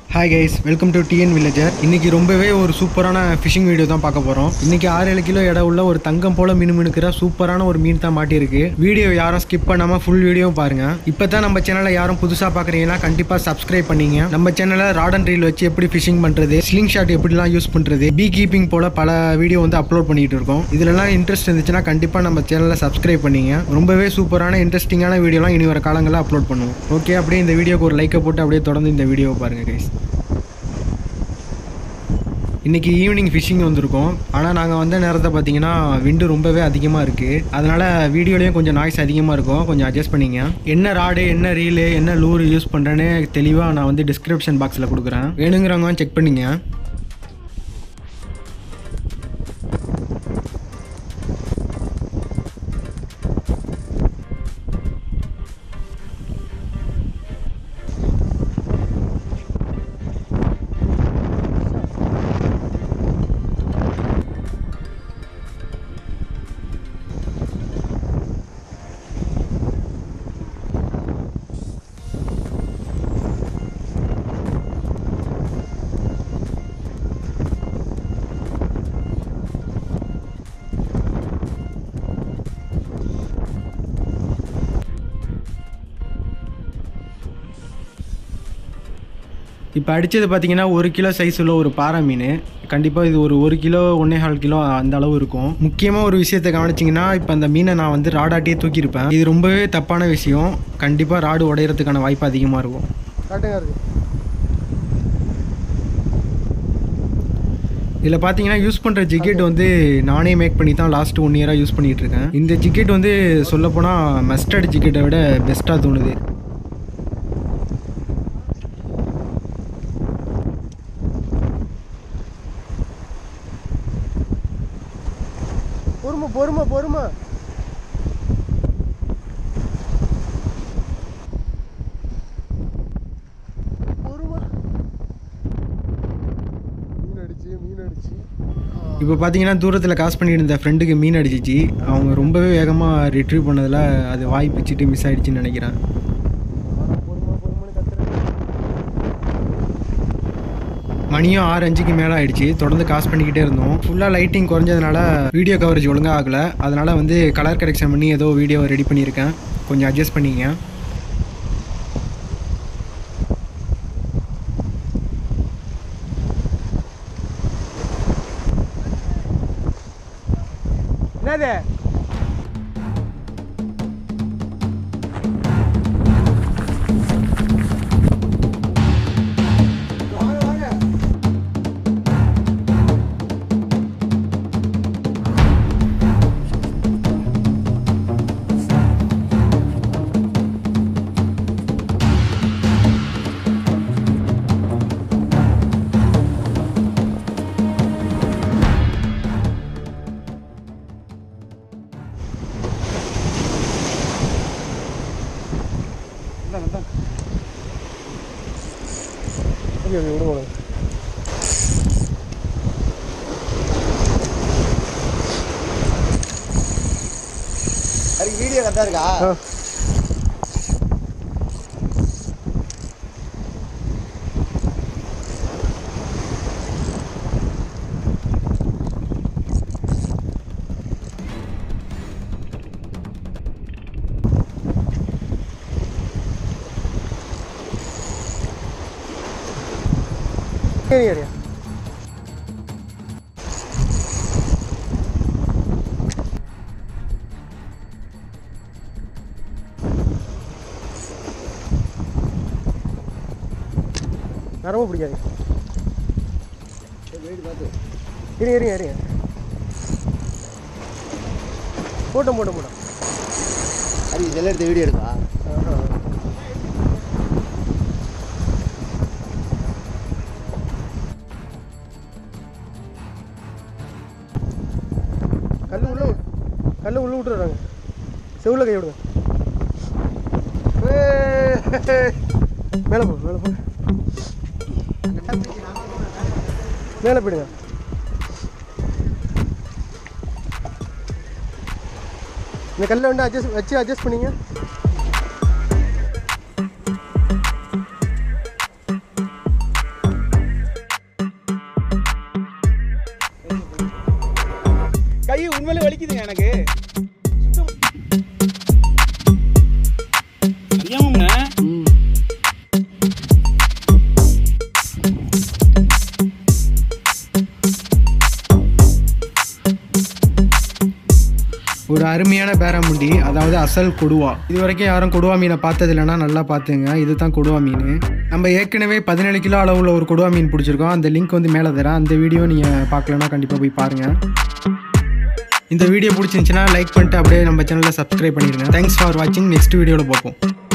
Hi guys, welcome to TN Villager. இன்னைக்கு ரொம்பவே ஒரு சூப்பரான ஃபிஷிங் வீடியோ தான் பார்க்க போறோம். இன்னைக்கு 6-7 கிலோ எடை உள்ள ஒரு தங்கம் போல மினுமினுக்கிற சூப்பரான ஒரு மீன் தான் மாட்டி இருக்கு. வீடியோ யாரும் ஸ்கிப் பண்ணாம ஃபுல் வீடியோ பாருங்க. இப்பதான் நம்ம சேனலை யாரும் புதுசா பார்க்கறீங்கன்னா கண்டிப்பா சப்ஸ்கிரைப் பண்ணீங்க. நம்ம சேனலை Rod&Reel வச்சு எப்படி ஃபிஷிங் பண்றது, ஸ்லிங் ஷாட் எப்படிலாம் யூஸ் பண்றது, பீ கீப்பிங் போல பல வீடியோ வந்து அப்லோட் பண்ணிட்டு இருக்கோம். இதுலலாம் இன்ட்ரெஸ்ட் இருந்துச்சுன்னா கண்டிப்பா நம்ம சேனலை சப்ஸ்கிரைப் பண்ணீங்க. ரொம்பவே சூப்பரான இன்ட்ரெஸ்டிங்கான வீடியோலாம் இனி வர காலங்களில் அப்லோட் பண்ணுவோம். ஓகே, அப்படியே இந்த வீடியோக்கு ஒரு லைக்கை போட்டு அப்படியே தொடர்ந்து இந்த வீடியோவை பாருங்க கைஸ். இன்றைக்கி ஈவினிங் ஃபிஷிங் வந்திருக்கோம். ஆனால் நாங்கள் வந்த நேரத்தை பார்த்தீங்கன்னா விண்டு ரொம்பவே அதிகமாக இருக்குது. அதனால் வீடியோலேயும் கொஞ்சம் நாய்ஸ் அதிகமாக இருக்கும், கொஞ்சம் அட்ஜஸ்ட் பண்ணிங்க. என்ன ராடு, என்ன ரீலு, என்ன லூரு யூஸ் பண்ணுறேன்னு தெளிவாக நான் வந்து டிஸ்கிரிப்ஷன் பாக்ஸில் கொடுக்குறேன். வேணுங்கிறவங்க செக் பண்ணிங்க. இப்போ அடித்தது பார்த்தீங்கன்னா 1 கிலோ சைஸ் உள்ள ஒரு பாறை மீன். கண்டிப்பாக இது ஒரு 1 கிலோ 1.25 கிலோ அந்த அளவு இருக்கும். முக்கியமாக ஒரு விஷயத்தை கவனிச்சிங்கன்னா, இப்போ அந்த மீனை நான் வந்து ராடாட்டியே தூக்கியிருப்பேன். இது ரொம்பவே தப்பான விஷயம். கண்டிப்பாக ராடு உடையிறதுக்கான வாய்ப்பு அதிகமாக இருக்கும். இதில் பார்த்தீங்கன்னா யூஸ் பண்ணுற ஜிக்கெட் வந்து நானே மேக் பண்ணி தான் லாஸ்ட்டு 1 இயராக யூஸ் பண்ணிகிட்ருக்கேன். இந்த ஜிக்கெட் வந்து சொல்லப்போனால் மஸ்டர்ட் ஜிக்கெட்டை விட பெஸ்ட்டாக தோணுது. பொறுமை பொறுமை மீன் அடிச்சு இப்போ பார்த்தீங்கன்னா தூரத்தில் காசு பண்ணிட்டு இருந்த ஃப்ரெண்டுக்கு மீன் அடிச்சிச்சு. அவங்க ரொம்பவே வேகமாக ரிட்ரீவ் பண்ணதில் அது வாய் பிச்சுட்டு மிஸ் ஆகிடுச்சின்னு நினைக்கிறேன். மணியும் 6:05க்கு மேலே ஆகிடுச்சு. தொடர்ந்து காசு பண்ணிக்கிட்டே இருந்தோம். ஃபுல்லாக லைட்டிங் குறைஞ்சதுனால வீடியோ கவரேஜ் ஒழுங்காக ஆகலை. அதனால் வந்து கலர் கரெக்ஷன் பண்ணி ஏதோ வீடியோவை ரெடி பண்ணியிருக்கேன். கொஞ்சம் அட்ஜஸ்ட் பண்ணிங்க. என்னது வீடியோ கரெக்டாக இருக்கா? ஏரியா ரொம்ப பிடிக்காது. இருங்க போட்டோம் அது இதெல்லாம் எடுத்த வீடியோ எடுக்கா? கல் உள்ள விட்டுறாங்க. செவுல கை விடுங்க. மேலே போ மேலே போயிடுங்க. இந்த கல்லை வந்து அட்ஜஸ்ட் பண்ணிங்க. அருமையான பேராமுண்டி, அதாவது அசல் கொடுவா. இது வரைக்கும் யாரும் கொடுவா மீனை பார்த்தது இல்லைன்னா நல்லா பார்த்துங்க. இதுதான் கொடுவா மீன். நம்ம ஏற்கனவே 17 கிலோ அளவுள்ள ஒரு கொடுவா மீன் பிடிச்சிருக்கோம். அந்த லிங்க் வந்து மேலே தரேன். அந்த வீடியோ நீங்கள் பார்க்கலன்னா கண்டிப்பாக போய் பாருங்கள். இந்த வீடியோ பிடிச்சிருந்துச்சுன்னா லைக் பண்ணிட்டு அப்படியே நம்ம சேனலை சப்ஸ்கிரைப் பண்ணிடுங்க. தேங்க்ஸ் ஃபார் வாட்சிங். நெக்ஸ்ட் வீடியோவில் பார்ப்போம்.